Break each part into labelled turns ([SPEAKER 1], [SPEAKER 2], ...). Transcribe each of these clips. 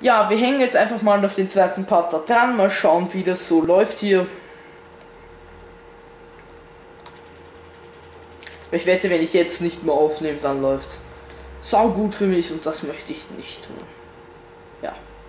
[SPEAKER 1] Ja, wir hängen jetzt einfach mal auf den zweiten Part da dran. Mal schauen, wie das so läuft hier. Ich wette, wenn ich jetzt nicht mehr aufnehme, dann läuft's sau gut für mich und das möchte ich nicht tun. Ja.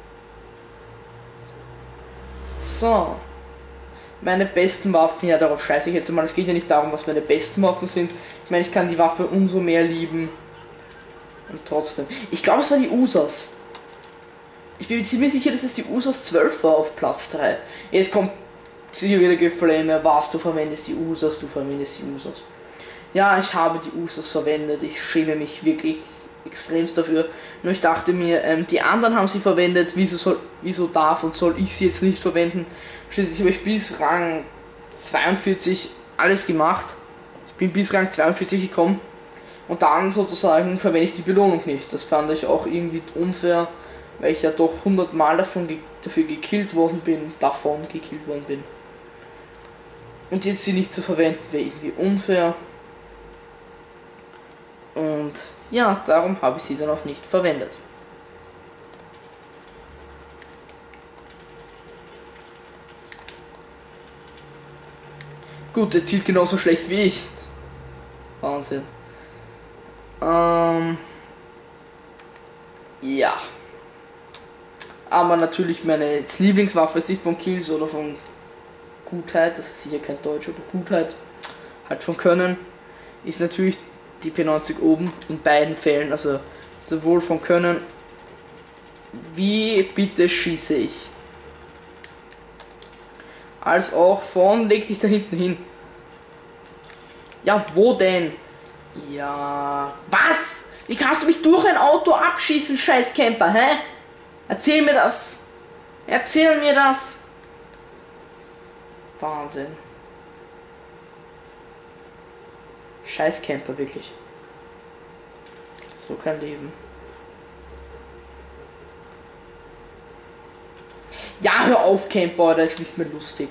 [SPEAKER 1] So. Meine besten Waffen, ja, darauf scheiße ich jetzt mal. Es geht ja nicht darum, was meine besten Waffen sind. Ich meine, ich kann die Waffe umso mehr lieben. Und trotzdem. Ich glaube, es war die USAs. Ich bin ziemlich sicher, dass es die USAs 12 war auf Platz 3. Jetzt kommt sicher wieder Geflame. Was, du verwendest die USAs, du verwendest die USAs. Ja, ich habe die USAs verwendet. Ich schäme mich wirklich extremst dafür. Nur ich dachte mir, die anderen haben sie verwendet. Wieso darf und soll ich sie jetzt nicht verwenden? Schließlich habe ich bis Rang 42 alles gemacht. Ich bin bis Rang 42 gekommen. Und dann sozusagen verwende ich die Belohnung nicht. Das fand ich auch irgendwie unfair, weil ich ja doch 100 Mal dafür gekillt worden bin. Und jetzt sie nicht zu verwenden, wäre irgendwie unfair. Und ja, darum habe ich sie dann auch nicht verwendet. Gut, der zielt genauso schlecht wie ich. Wahnsinn. Ja. Aber natürlich meine Lieblingswaffe ist nicht von Kills oder von Gutheit, das ist sicher kein Deutsch, aber Gutheit, halt von Können, ist natürlich die P90 oben in beiden Fällen, also sowohl von Können, wie bitte schieße ich, als auch von leg dich da hinten hin. Ja, wo denn? Ja, was? Wie kannst du mich durch ein Auto abschießen, scheiß Camper, hä? Erzähl mir das. Erzähl mir das. Wahnsinn. Scheiß Camper, wirklich. So kein Leben. Ja, hör auf, Camper, das ist nicht mehr lustig.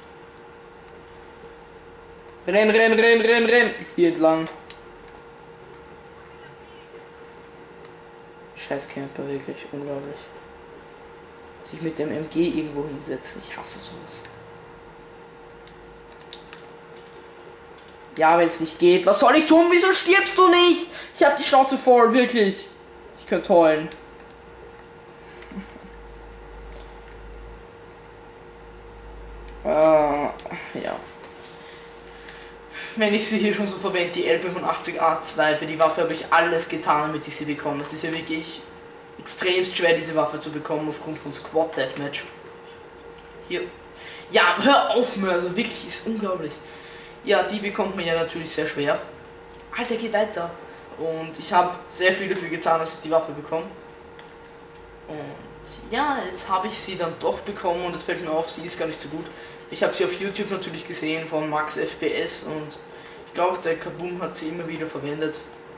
[SPEAKER 1] Renn, renn, renn, renn, renn. Hier entlang. Scheiß Camper, wirklich unglaublich. Sich mit dem MG irgendwo hinsetzen. Ich hasse sowas. Ja, wenn es nicht geht. Was soll ich tun? Wieso stirbst du nicht? Ich hab die Schnauze voll, wirklich. Ich könnte heulen. Ja. Wenn ich sie hier schon so verwende, die L85A2, für die Waffe habe ich alles getan, damit ich sie bekomme. Es ist ja wirklich extremst schwer, diese Waffe zu bekommen, aufgrund von Squad Deathmatch. Hier. Ja, hör auf, Mörser, wirklich, ist unglaublich. Ja, die bekommt man ja natürlich sehr schwer. Alter, geh weiter. Und ich habe sehr viel dafür getan, dass ich die Waffe bekomme. Und ja, jetzt habe ich sie dann doch bekommen und es fällt mir auf, sie ist gar nicht so gut. Ich habe sie auf YouTube natürlich gesehen von Max FPS und ich glaube, der Kaboom hat sie immer wieder verwendet.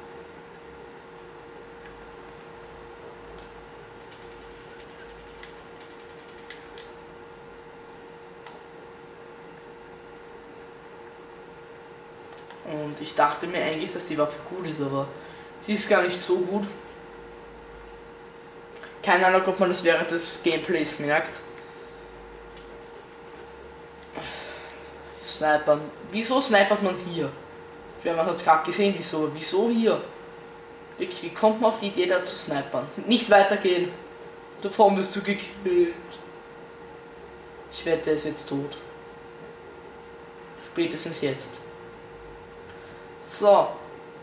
[SPEAKER 1] Und ich dachte mir eigentlich, dass die Waffe gut ist, aber sie ist gar nicht so gut. Keine Ahnung, ob man das während des Gameplays merkt. Snipern. Wieso snipert man hier? Man hat es gerade gesehen, wieso hier? Wirklich, wie kommt man auf die Idee, da zu snipern? Nicht weitergehen. Davon wirst du gekillt. Ich wette, er ist jetzt tot. Spätestens jetzt. So.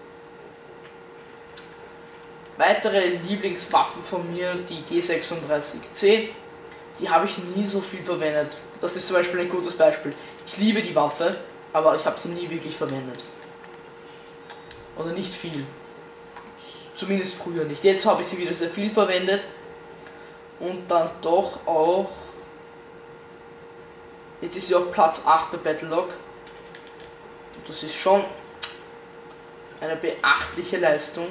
[SPEAKER 1] Weitere Lieblingswaffen von mir, die G36C. Die habe ich nie so viel verwendet. Das ist zum Beispiel ein gutes Beispiel. Ich liebe die Waffe, aber ich habe sie nie wirklich verwendet. Oder nicht viel. Zumindest früher nicht. Jetzt habe ich sie wieder sehr viel verwendet. Und dann doch auch... Jetzt ist sie auf Platz 8 bei Battlelog. Und das ist schon eine beachtliche Leistung.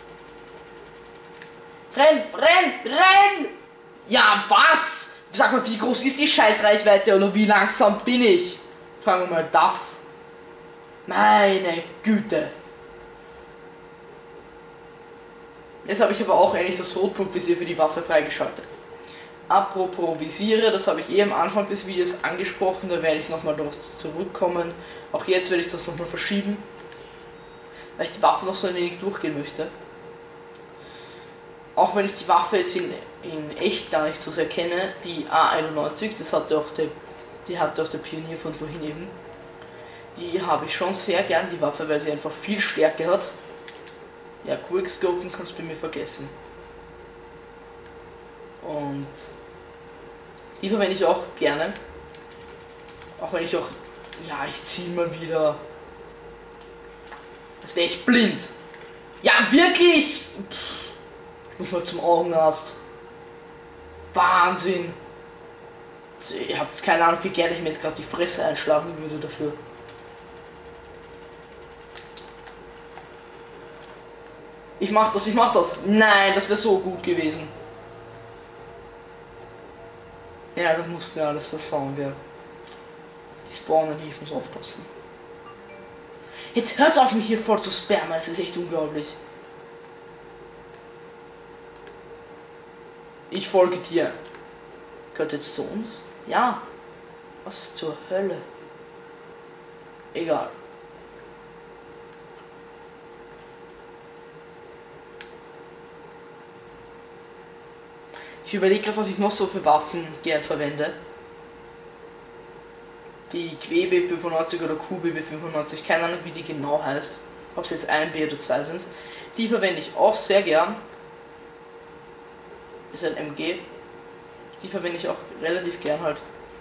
[SPEAKER 1] Renn, renn, renn! Ja, was? Sag mal, wie groß ist die Scheißreichweite oder wie langsam bin ich? Fragen wir mal das. Meine Güte. Jetzt habe ich aber auch eigentlich das Rotpunktvisier für die Waffe freigeschaltet. Apropos Visiere, das habe ich am Anfang des Videos angesprochen, da werde ich nochmal darauf zurückkommen. Auch jetzt werde ich das nochmal verschieben, weil ich die Waffe noch so ein wenig durchgehen möchte. Auch wenn ich die Waffe jetzt in echt gar nicht so sehr kenne, die A91, die hatte auch der Pionier von vorhin eben. Die habe ich schon sehr gern, die Waffe, weil sie einfach viel Stärke hat. Ja, Quickscopen kannst du bei mir vergessen. Und die verwende ich auch gerne. Auch wenn ich auch... Ja, ich ziehe mal wieder... Das wäre ich blind. Ja, wirklich! Muss mal zum Augenarzt. Wahnsinn! Ich habe jetzt keine Ahnung, wie gerne ich mir jetzt gerade die Fresse einschlagen würde dafür. Ich mach das. Nein, das wäre so gut gewesen. Ja, du musst mir alles versauen, gell. Die spawnen hier, ich muss aufpassen. Jetzt hört auf mich hier voll zu spammen, das ist echt unglaublich. Ich folge dir. Gehört jetzt zu uns? Ja. Was zur Hölle? Egal. Ich überlege gerade, was ich noch so für Waffen gern verwende. Die QB 95 oder QB 95, keine Ahnung wie die genau heißt. Ob es jetzt 1B oder 2 sind. Die verwende ich auch sehr gern. Ist ein MG. Die verwende ich auch relativ gern halt.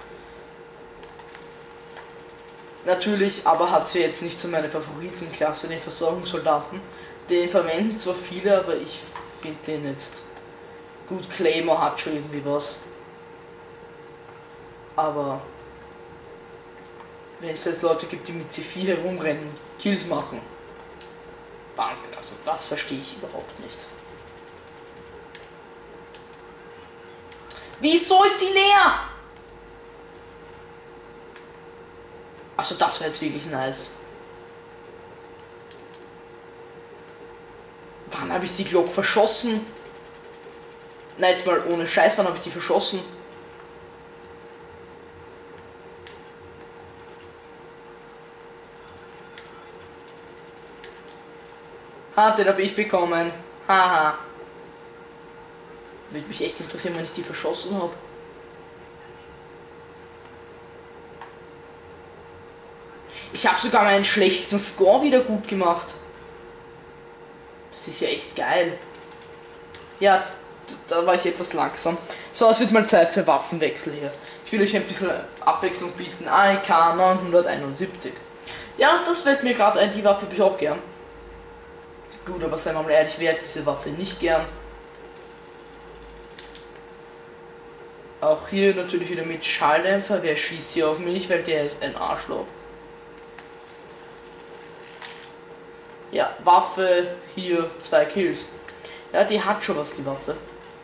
[SPEAKER 1] Natürlich, aber hat sie jetzt nicht so meine Favoritenklasse, den Versorgungssoldaten. Den verwenden zwar viele, aber ich finde den jetzt... Gut, Claymore hat schon irgendwie was. Aber... Wenn es jetzt Leute gibt, die mit C4 herumrennen und Kills machen. Wahnsinn, also das verstehe ich überhaupt nicht. Wieso ist die leer? Also das wäre jetzt wirklich nice. Wann habe ich die Glock verschossen? Na jetzt mal ohne Scheiß, wann habe ich die verschossen? Den habe ich bekommen. Haha. Würde mich echt interessieren, wenn ich die verschossen habe. Ich habe sogar meinen schlechten Score wieder gut gemacht. Das ist ja echt geil. Ja, da war ich etwas langsam. So, es wird mal Zeit für Waffenwechsel hier. Ich will euch ein bisschen Abwechslung bieten. AEK 971. Ja, das fällt mir gerade ein, die Waffe habe ich auch gern. Gut, aber seien wir mal ehrlich, wer hat diese Waffe nicht gern? Auch hier natürlich wieder mit Schalldämpfer. Wer schießt hier auf mich, weil der ist ein Arschloch. Ja, Waffe, hier 2 Kills. Ja, die hat schon was, die Waffe.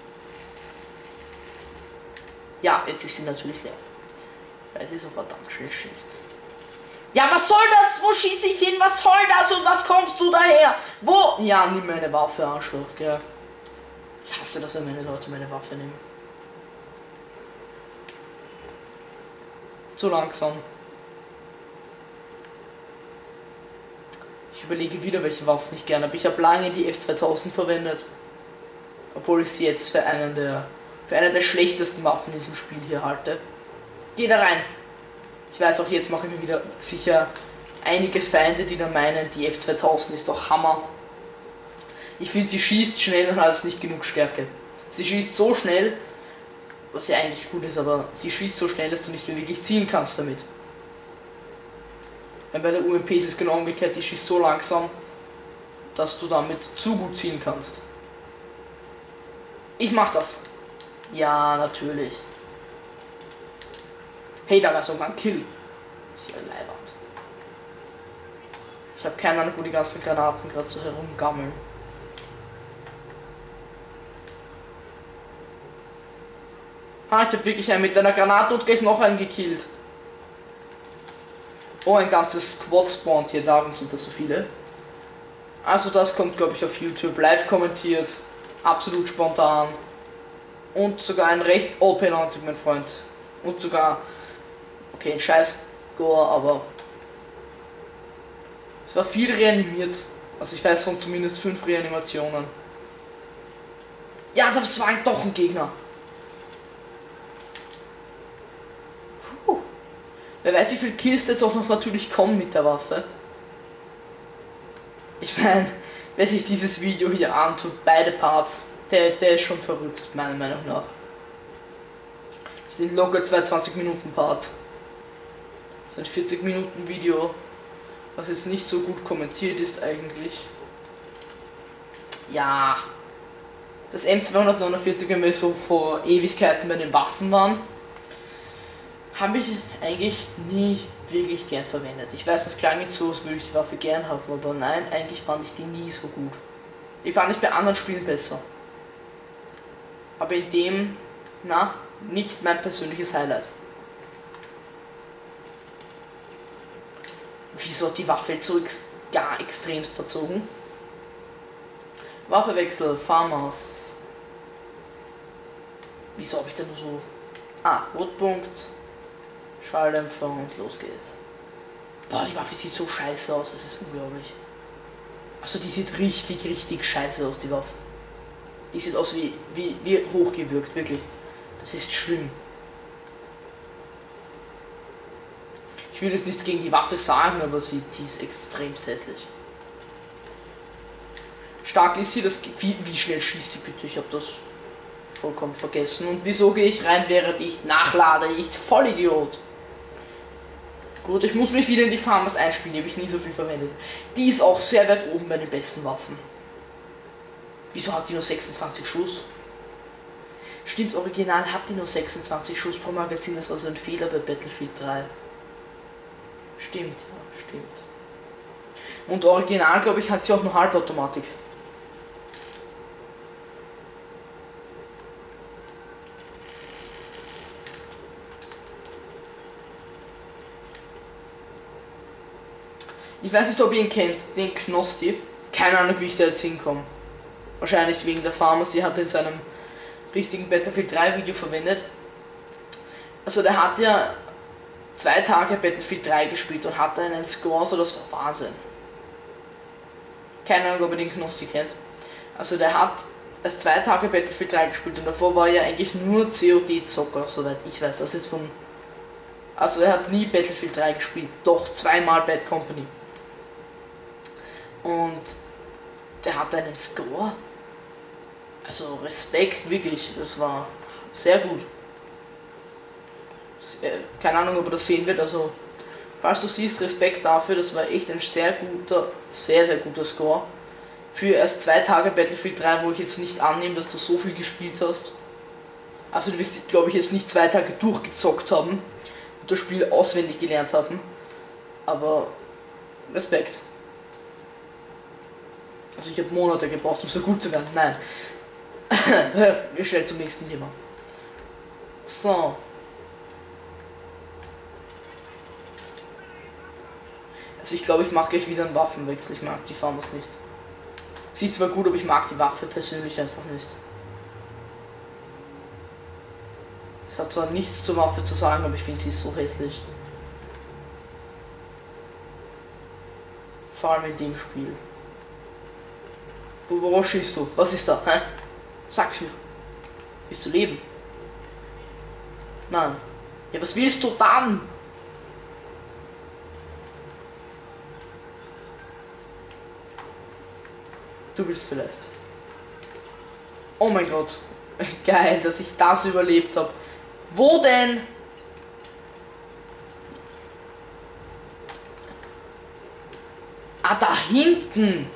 [SPEAKER 1] Ja, jetzt ist sie natürlich leer. Weil sie so verdammt schnell schießt. Ja, was soll das? Wo schieße ich hin? Was soll das? Und was kommst du daher? Wo? Ja, nimm meine Waffe, Arschloch, gell. Ich hasse das, wenn meine Leute meine Waffe nehmen. Zu langsam. Ich überlege wieder, welche Waffen ich gerne habe. Ich habe lange die F2000 verwendet. Obwohl ich sie jetzt für eine der schlechtesten Waffen in diesem Spiel hier halte. Geh da rein. Ich weiß auch, jetzt mache ich mir wieder sicher einige Feinde, die dann meinen, die F2000 ist doch Hammer. Ich finde, sie schießt schnell und hat nicht genug Stärke. Sie schießt so schnell, was ja eigentlich gut ist, aber sie schießt so schnell, dass du nicht mehr wirklich zielen kannst damit. Weil bei der UMP ist es genau umgekehrt, die schießt so langsam, dass du damit zu gut zielen kannst. Ich mach das. Ja, natürlich. Hey, da war sogar ein Kill. Ist ja Leibwand. Ich habe keine Ahnung, wo die ganzen Granaten gerade so herumgammeln. Ah, ich habe wirklich einen mit einer Granate und gleich noch einen gekillt. Oh, ein ganzes Squad spawnt hier, darum sind das so viele. Also das kommt, glaube ich, auf YouTube live kommentiert. Absolut spontan. Und sogar ein recht OP90, mein Freund. Und sogar, okay, ein scheiß Gore, aber es war viel reanimiert. Also ich weiß von zumindest 5 Reanimationen. Ja, das war doch ein Gegner. Puh. Wer weiß, wie viel Kills jetzt auch noch natürlich kommen mit der Waffe. Ich meine, wer sich dieses Video hier antut, beide Parts, der ist schon verrückt, meiner Meinung nach. Das sind locker 22 Minuten Parts. Das ist ein 40 Minuten Video, was jetzt nicht so gut kommentiert ist eigentlich. Ja, das M249, wenn wir so vor Ewigkeiten bei den Waffen waren, habe ich eigentlich nie wirklich gern verwendet. Ich weiß, das klang jetzt so, als würde ich die Waffe gern haben, aber nein, eigentlich fand ich die nie so gut. Die fand ich bei anderen Spielen besser. Aber in dem, na, nicht mein persönliches Highlight. Wieso hat die Waffe jetzt so gar extremst verzogen? Waffewechsel, Farmers. Wieso habe ich denn nur so... Ah, Rotpunkt, Schalldämpfer und los geht's. Boah, die Waffe sieht so scheiße aus, das ist unglaublich. Also die sieht richtig scheiße aus, die Waffe. Die sieht aus wie hochgewürgt, wirklich. Das ist schlimm. Ich will jetzt nichts gegen die Waffe sagen, aber die ist extrem hässlich. Stark ist sie, das wie schnell schießt die bitte? Ich habe das vollkommen vergessen. Und wieso gehe ich rein, während ich nachlade? Ich Vollidiot. Gut, ich muss mich wieder in die Farmers einspielen, die habe ich nie so viel verwendet. Die ist auch sehr weit oben bei den besten Waffen. Wieso hat die nur 26 Schuss? Stimmt, original hat die nur 26 Schuss pro Magazin, das war so ein Fehler bei Battlefield 3. Stimmt, ja, stimmt. Und original, glaube ich, hat sie auch nur Halbautomatik. Ich weiß nicht, ob ihr ihn kennt, den Knosti. Keine Ahnung, wie ich da jetzt hinkomme. Wahrscheinlich wegen der Farmers, die hat er in seinem richtigen Battlefield 3 Video verwendet. Also der hat ja 2 Tage Battlefield 3 gespielt und hatte einen Score, so das war Wahnsinn. Keine Ahnung, ob ihr den Knosti kennt. Also der hat erst 2 Tage Battlefield 3 gespielt und davor war er eigentlich nur COD-Zocker, soweit ich weiß. Das jetzt von... Also er hat nie Battlefield 3 gespielt, doch 2-mal Bad Company. Und der hat einen Score. Also Respekt, wirklich, das war sehr gut. Keine Ahnung, ob er das sehen wird, also falls du siehst, Respekt dafür, das war echt ein sehr guter, sehr guter Score. Für erst 2 Tage Battlefield 3, wo ich jetzt nicht annehme, dass du so viel gespielt hast. Also du wirst, glaube ich, jetzt nicht 2 Tage durchgezockt haben und das Spiel auswendig gelernt haben. Aber Respekt. Also ich habe Monate gebraucht, um so gut zu werden. Nein. Wir schnell zum nächsten Thema. So. Also ich glaube, ich mache gleich wieder einen Waffenwechsel. Ich mag die Farmers nicht. Sie ist zwar gut, aber ich mag die Waffe persönlich einfach nicht. Es hat zwar nichts zur Waffe zu sagen, aber ich finde sie so hässlich. Vor allem in dem Spiel. Worauf schießt du? Was ist da? Hä? Sag's mir. Willst du leben? Nein. Ja, was willst du dann? Du willst vielleicht. Oh mein Gott. Geil, dass ich das überlebt habe. Wo denn? Ah, da hinten.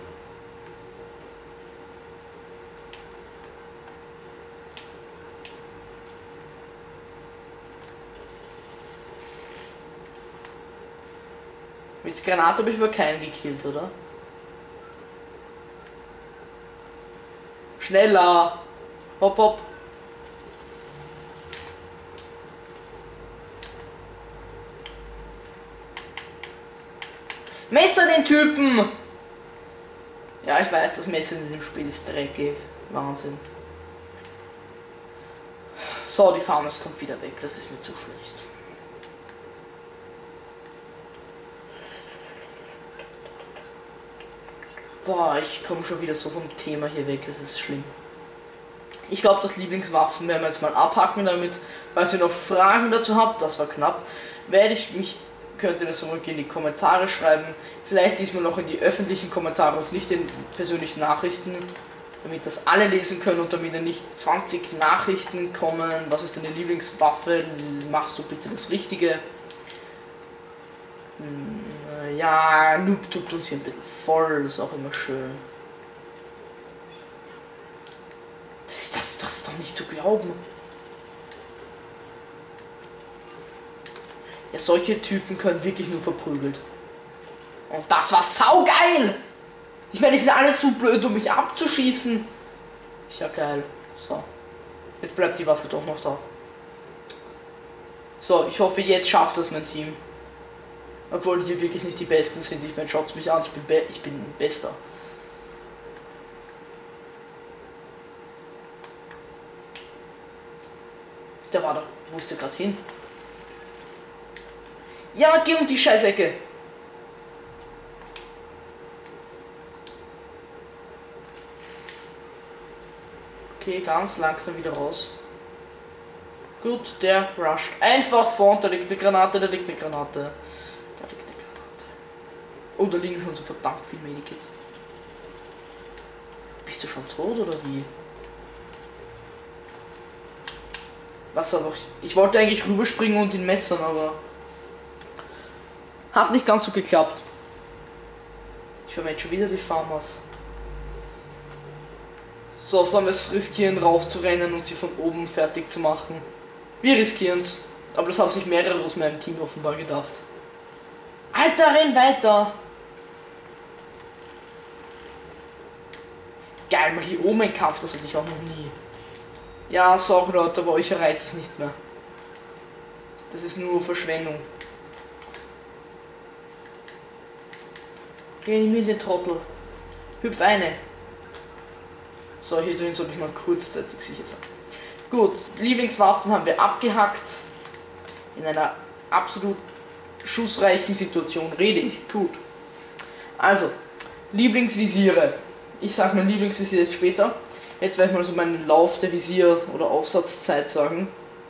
[SPEAKER 1] Mit Granate habe ich aber keinen gekillt, oder? Schneller! Hopp, hopp! Messer den Typen! Ja, ich weiß, das Messer in dem Spiel ist dreckig. Wahnsinn. So, die Farmers kommt wieder weg, das ist mir zu schlecht. Boah, ich komme schon wieder so vom Thema hier weg, das ist schlimm. Ich glaube, das Lieblingswaffen werden wir jetzt mal abhaken damit. Falls ihr noch Fragen dazu habt, das war knapp, könnt ihr das zurück in die Kommentare schreiben. Vielleicht diesmal noch in die öffentlichen Kommentare und nicht in persönlichen Nachrichten, damit das alle lesen können und damit nicht 20 Nachrichten kommen. Was ist deine Lieblingswaffe? Machst du bitte das Richtige? Ja, Noob tut uns hier ein bisschen voll, das ist auch immer schön. Das ist doch nicht zu glauben. Ja, solche Typen können wirklich nur verprügelt. Und das war saugeil! Ich meine, die sind alle zu blöd, um mich abzuschießen. Ist ja geil. So. Jetzt bleibt die Waffe doch noch da. So, ich hoffe, jetzt schafft das mein Team. Obwohl die wirklich nicht die Besten sind. Ich meine, schaut mich an, ich bin Bester. Der war doch. Wo ist der gerade hin? Ja, geh um die Scheißecke. Okay, ganz langsam wieder raus. Gut, der rusht einfach vor. Da liegt eine Granate, da liegt eine Granate. Da liegt eine Granate. Oh, da liegen schon so verdammt viele Medikits. Bist du schon tot oder wie? Was aber? Ich wollte eigentlich rüberspringen und ihn messern, aber hat nicht ganz so geklappt. Ich verwende schon wieder die Farmers. So, sollen wir es riskieren, raufzurennen und sie von oben fertig zu machen? Wir riskieren es. Aber das haben sich mehrere aus meinem Team offenbar gedacht. Alter, renn weiter! Geil, mal hier oben ein Kampf, das hatte ich auch noch nie. Ja, sorry Leute, aber euch erreiche ich nicht mehr. Das ist nur Verschwendung. Reanimier den Trottel. Hüpf eine. So, hier drin sollte ich mal kurzzeitig sicher sein. Gut, Lieblingswaffen haben wir abgehackt. In einer absolut schussreichen Situation rede ich. Gut. Also, Lieblingsvisiere. Ich sage mein Lieblingsvisier jetzt später. Jetzt werde ich mal so meinen Lauf der Visier- oder Aufsatzzeit sagen.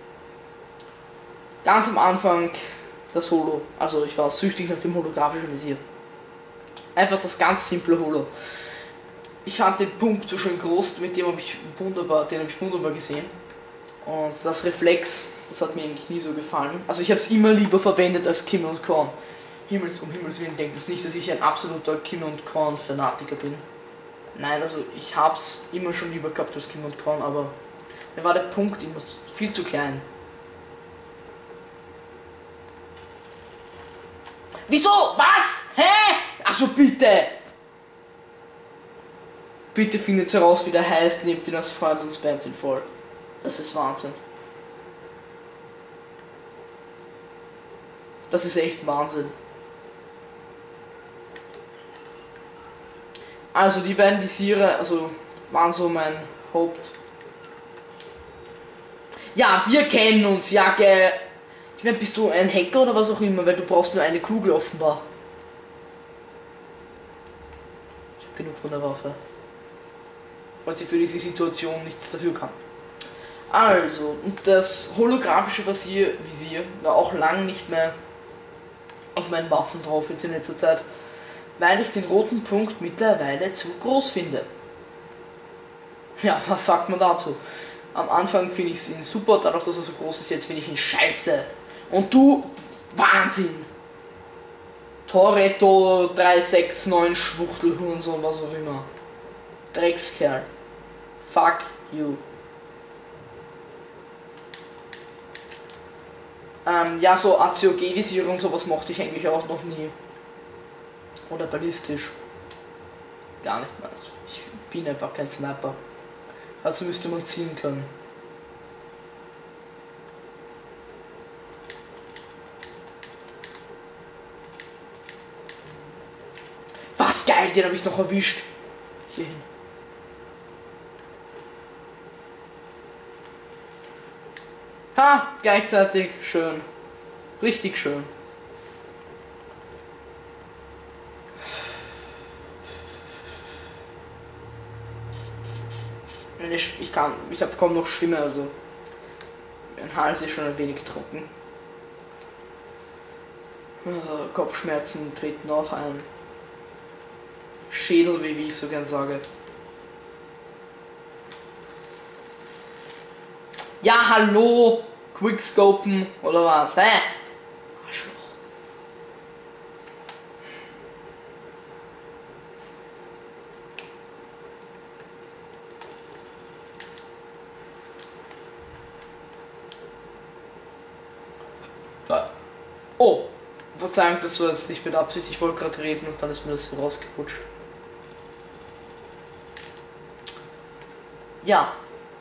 [SPEAKER 1] Ganz am Anfang das Holo. Also ich war süchtig nach dem holographischen Visier. Einfach das ganz simple Holo. Ich fand den Punkt so schön groß, mit dem habe ich wunderbar gesehen. Und das Reflex, das hat mir eigentlich nie so gefallen. Also ich habe es immer lieber verwendet als Kim und Korn. Um Himmels Willen, denkt es nicht, dass ich ein absoluter Kim und Korn Fanatiker bin. Nein, also ich hab's immer schon lieber gehabt als Kim und Korn, aber mir war der Punkt immer viel zu klein. Wieso? Was? Hä? Also bitte! Bitte findet heraus, wie der heißt, nehmt ihn als Freund und spamt ihn voll. Das ist Wahnsinn. Das ist echt Wahnsinn. Also die beiden Visiere, also waren so mein Haupt. Ja, wir kennen uns, ja, gell. Ich meine, bist du ein Hacker oder was auch immer, weil du brauchst nur eine Kugel offenbar. Ich habe genug von der Waffe. Falls ich für diese Situation nichts dafür kann. Also, das holographische Visier war auch lang nicht mehr auf meinen Waffen drauf jetzt in letzter Zeit, weil ich den roten Punkt mittlerweile zu groß finde. Ja, was sagt man dazu? Am Anfang finde ich ihn super, dadurch, dass er so groß ist, jetzt finde ich ihn scheiße. Und du, Wahnsinn! Toretto 369 Schwuchtelhurensohn, was auch immer. Dreckskerl. Fuck you. Ja, so ACOG-Visiere und sowas mochte ich eigentlich auch noch nie. Oder ballistisch. Gar nicht mal. Ich bin einfach kein Sniper. Also müsste man ziehen können. Was geil, den habe ich noch erwischt. Hierhin. Ha, gleichzeitig schön. Richtig schön. Ich habe kaum noch Stimme, also mein Hals ist schon ein wenig trocken. Kopfschmerzen treten auch ein. Schädel, wie ich so gern sage. Ja, hallo! Quickscopen oder was? Hä? Arschloch. Oh, Verzeihung, das war jetzt nicht mit Absicht. Ich wollte gerade reden und dann ist mir das so rausgerutscht. Ja.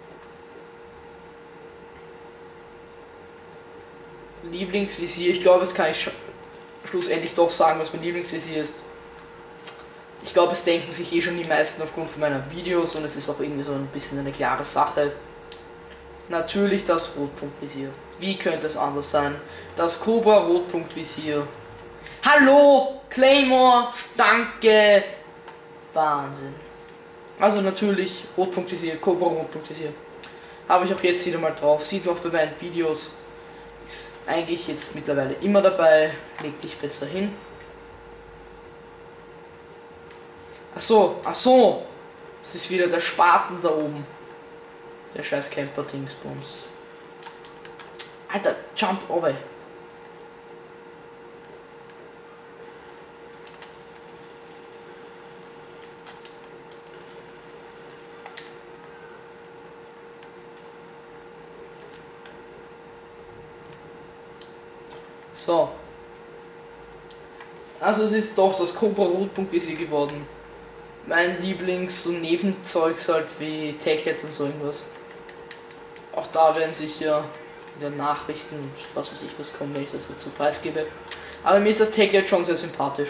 [SPEAKER 1] Lieblingsvisier. Ich glaube, jetzt kann ich schlussendlich doch sagen, was mein Lieblingsvisier ist. Ich glaube, es denken sich eh schon die meisten aufgrund von meiner Videos und es ist auch irgendwie so ein bisschen eine klare Sache. Natürlich das Rotpunktvisier. Wie könnte es anders sein? Das Cobra Rotpunktvisier. Hallo, Claymore, danke. Wahnsinn. Also natürlich Rotpunktvisier, Cobra Rotpunktvisier. Habe ich auch jetzt wieder mal drauf. Sieht man auch bei meinen Videos. Ist eigentlich jetzt mittlerweile immer dabei. Leg dich besser hin. Ach so. Das ist wieder der Spaten da oben. Der scheiß Camper-Dingsbums. Alter, jump over. So. Also es ist doch das Cobra Rotpunktvisier geworden. Mein Lieblings- und Nebenzeugs halt wie Techhead und so irgendwas. Auch da werden sicher in den Nachrichten, was weiß ich was kommen, wenn ich das dazu preisgebe. Aber mir ist das Techhead schon sehr sympathisch.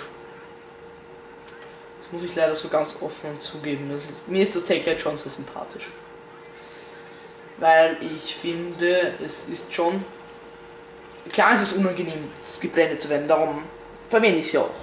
[SPEAKER 1] Das muss ich leider so ganz offen zugeben. Mir ist das Techhead schon sehr sympathisch. Weil ich finde, es ist schon... Klar ist es unangenehm, geblendet zu werden, darum verwende ich es ja auch.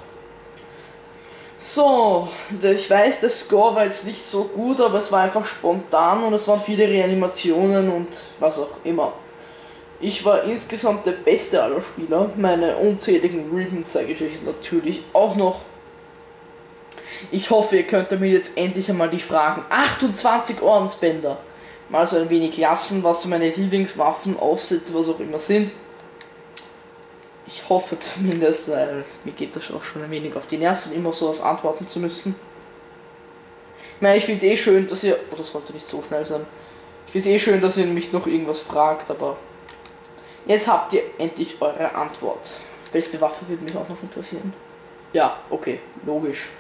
[SPEAKER 1] So, ich weiß, der Score war jetzt nicht so gut, aber es war einfach spontan und es waren viele Reanimationen und was auch immer. Ich war insgesamt der beste aller Spieler. Meine unzähligen Rhythmen zeige ich euch natürlich auch noch. Ich hoffe, ihr könnt damit jetzt endlich einmal die Fragen 28 Ordensbänder mal so ein wenig lassen, was so meine Lieblingswaffen, Aufsätze, was auch immer sind. Ich hoffe zumindest, weil mir geht das auch schon ein wenig auf die Nerven, immer sowas antworten zu müssen. Ich meine, ich finde es eh schön, dass ihr... Oh, das sollte nicht so schnell sein. Ich finde es eh schön, dass ihr mich noch irgendwas fragt, aber... Jetzt habt ihr endlich eure Antwort. Beste Waffe würde mich auch noch interessieren. Ja, okay, logisch.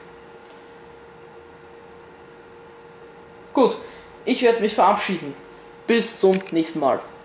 [SPEAKER 1] Gut, ich werde mich verabschieden. Bis zum nächsten Mal.